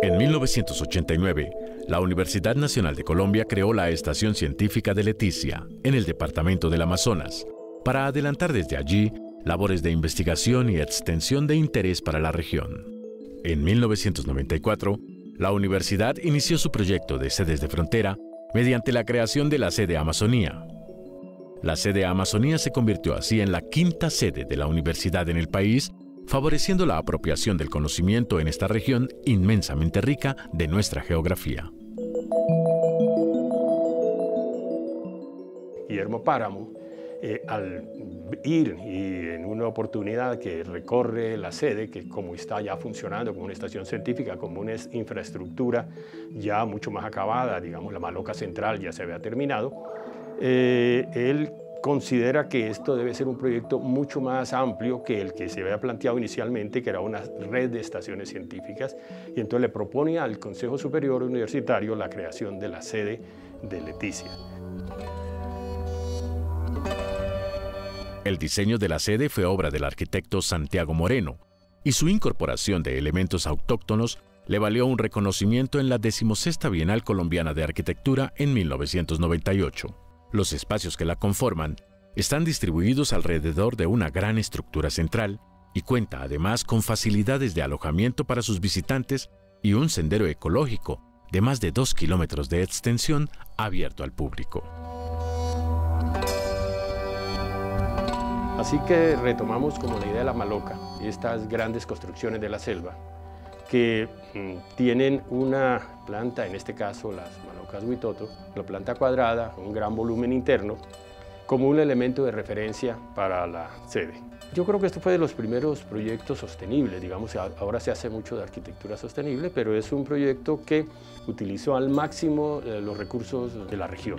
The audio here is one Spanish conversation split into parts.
En 1989, la Universidad Nacional de Colombia creó la Estación Científica de Leticia, en el departamento del Amazonas, para adelantar desde allí labores de investigación y extensión de interés para la región. En 1994, la universidad inició su proyecto de sedes de frontera mediante la creación de la sede Amazonía. La sede Amazonía se convirtió así en la quinta sede de la universidad en el país, favoreciendo la apropiación del conocimiento en esta región inmensamente rica de nuestra geografía. Guillermo Páramo, al ir y en una oportunidad que recorre la sede, que como está ya funcionando como una estación científica, como una infraestructura ya mucho más acabada, digamos la Maloca Central ya se había terminado, él considera que esto debe ser un proyecto mucho más amplio que el que se había planteado inicialmente, que era una red de estaciones científicas, y entonces le propone al Consejo Superior Universitario la creación de la sede de Leticia. El diseño de la sede fue obra del arquitecto Santiago Moreno, y su incorporación de elementos autóctonos le valió un reconocimiento en la 16ª Bienal Colombiana de Arquitectura en 1998. Los espacios que la conforman están distribuidos alrededor de una gran estructura central y cuenta además con facilidades de alojamiento para sus visitantes y un sendero ecológico de más de 2 kilómetros de extensión abierto al público. Así que retomamos como la idea de la Maloca, estas grandes construcciones de la selva que tienen una planta, en este caso las Malocas Huitoto, la planta cuadrada, un gran volumen interno, como un elemento de referencia para la sede. Yo creo que esto fue de los primeros proyectos sostenibles, digamos, ahora se hace mucho de arquitectura sostenible, pero es un proyecto que utilizó al máximo los recursos de la región.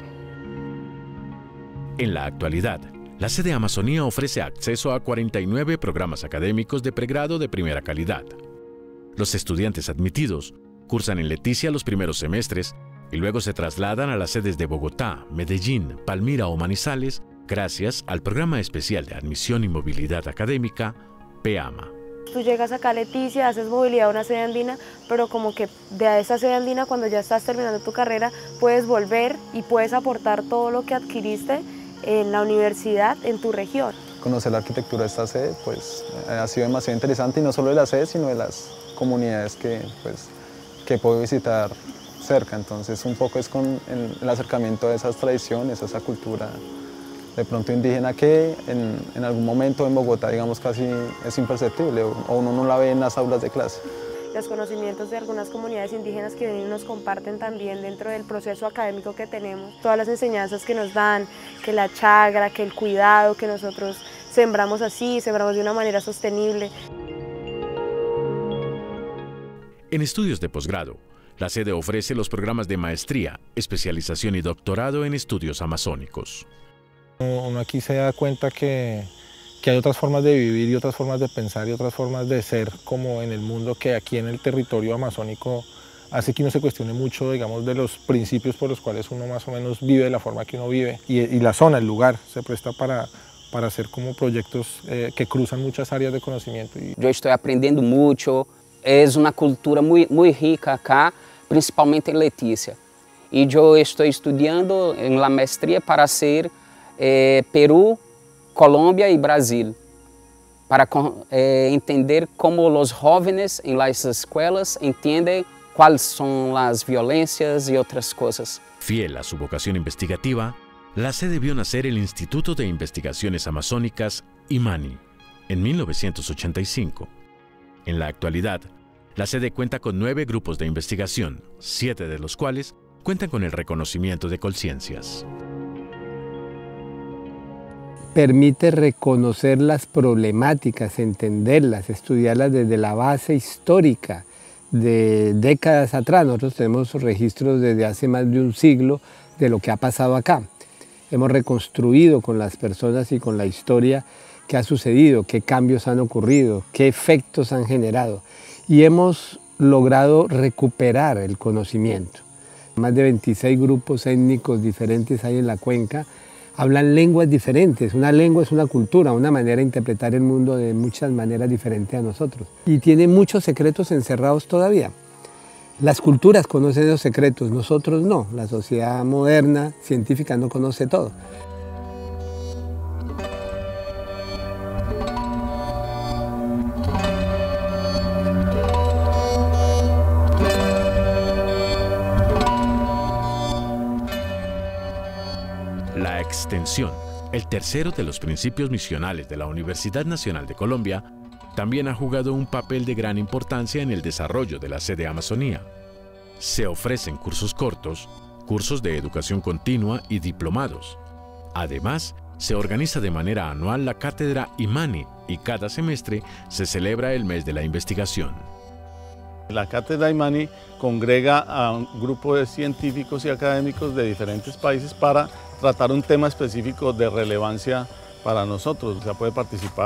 En la actualidad, la sede Amazonía ofrece acceso a 49 programas académicos de pregrado de primera calidad. Los estudiantes admitidos cursan en Leticia los primeros semestres y luego se trasladan a las sedes de Bogotá, Medellín, Palmira o Manizales gracias al Programa Especial de Admisión y Movilidad Académica, PEAMA. Tú llegas acá a Leticia, haces movilidad a una sede andina, pero como que de esa sede andina, cuando ya estás terminando tu carrera, puedes volver y puedes aportar todo lo que adquiriste en la universidad, en tu región. Conocer la arquitectura de esta sede pues, ha sido demasiado interesante, y no solo de la sede, sino de las comunidades que puedo visitar cerca. Entonces un poco es con el acercamiento a esas tradiciones, a esa cultura de pronto indígena que en algún momento en Bogotá, digamos, casi es imperceptible o uno no la ve en las aulas de clase. Los conocimientos de algunas comunidades indígenas que vienen y nos comparten también dentro del proceso académico que tenemos, todas las enseñanzas que nos dan, que la chagra, que el cuidado, que nosotros sembramos así, sembramos de una manera sostenible. En estudios de posgrado, la sede ofrece los programas de maestría, especialización y doctorado en estudios amazónicos. Uno aquí se da cuenta que hay otras formas de vivir y otras formas de pensar y otras formas de ser como en el mundo, que aquí en el territorio amazónico hace que uno se cuestione mucho, digamos, de los principios por los cuales uno más o menos vive de la forma que uno vive. Y la zona, el lugar, se presta para hacer como proyectos que cruzan muchas áreas de conocimiento. Yo estoy aprendiendo mucho, es una cultura muy rica acá, principalmente en Leticia. Y yo estoy estudiando en la maestría para hacer Perú, Colombia y Brasil, para entender cómo los jóvenes en las escuelas entienden cuáles son las violencias y otras cosas. Fiel a su vocación investigativa, la sede vio nacer el Instituto de Investigaciones Amazónicas, IMANI, en 1985. En la actualidad, la sede cuenta con 9 grupos de investigación, 7 de los cuales cuentan con el reconocimiento de Colciencias. Permite reconocer las problemáticas, entenderlas, estudiarlas desde la base histórica de décadas atrás. Nosotros tenemos registros desde hace más de un siglo de lo que ha pasado acá. Hemos reconstruido con las personas y con la historia qué ha sucedido, qué cambios han ocurrido, qué efectos han generado. Y hemos logrado recuperar el conocimiento. Más de 26 grupos étnicos diferentes hay en la cuenca. Hablan lenguas diferentes. Una lengua es una cultura, una manera de interpretar el mundo de muchas maneras diferentes a nosotros. Y tiene muchos secretos encerrados todavía. Las culturas conocen esos secretos, nosotros no. La sociedad moderna, científica, no conoce todo. La extensión, el tercero de los principios misionales de la Universidad Nacional de Colombia, también ha jugado un papel de gran importancia en el desarrollo de la sede Amazonía. Se ofrecen cursos cortos, cursos de educación continua y diplomados. Además, se organiza de manera anual la cátedra Imani y cada semestre se celebra el mes de la investigación. La cátedra Imani congrega a un grupo de científicos y académicos de diferentes países para tratar un tema específico de relevancia para nosotros. O sea, puede participar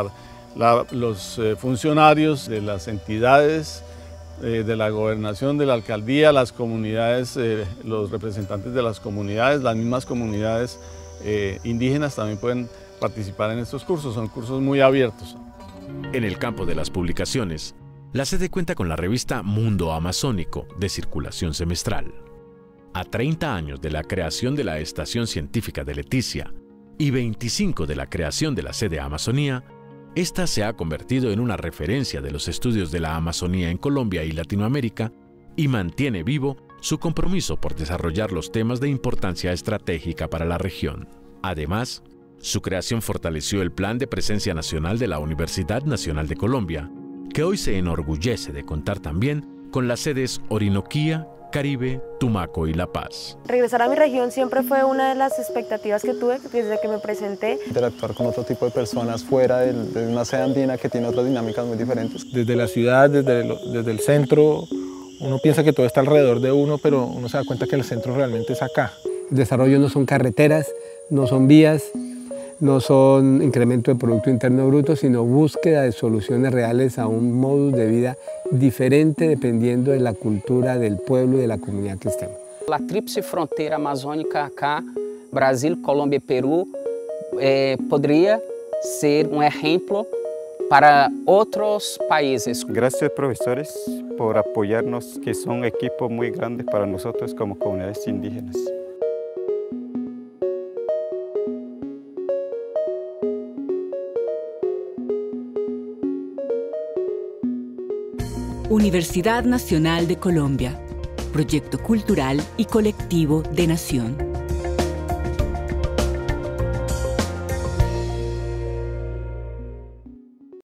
los funcionarios de las entidades, de la gobernación, de la alcaldía, las comunidades, los representantes de las comunidades, las mismas comunidades indígenas también pueden participar en estos cursos. Son cursos muy abiertos. En el campo de las publicaciones, la sede cuenta con la revista Mundo Amazónico, de circulación semestral. A 30 años de la creación de la Estación Científica de Leticia y 25 de la creación de la sede Amazonía, esta se ha convertido en una referencia de los estudios de la Amazonía en Colombia y Latinoamérica y mantiene vivo su compromiso por desarrollar los temas de importancia estratégica para la región. Además, su creación fortaleció el Plan de Presencia Nacional de la Universidad Nacional de Colombia, que hoy se enorgullece de contar también con las sedes Orinoquía, Caribe, Tumaco y La Paz. Regresar a mi región siempre fue una de las expectativas que tuve desde que me presenté. Interactuar con otro tipo de personas fuera de una sede andina que tiene otras dinámicas muy diferentes. Desde la ciudad, desde el centro, uno piensa que todo está alrededor de uno, pero uno se da cuenta que el centro realmente es acá. El desarrollo no son carreteras, no son vías, no son incremento de Producto Interno Bruto, sino búsqueda de soluciones reales a un modus de vida diferente dependiendo de la cultura del pueblo y de la comunidad que estemos. La tríplice fronteira amazônica acá, Brasil, Colômbia e Peru, podría ser un ejemplo para otros países. Gracias, profesores, por apoyarnos, que son equipos muy grandes para nosotros como comunidades indígenas. Universidad Nacional de Colombia, proyecto cultural y colectivo de nación.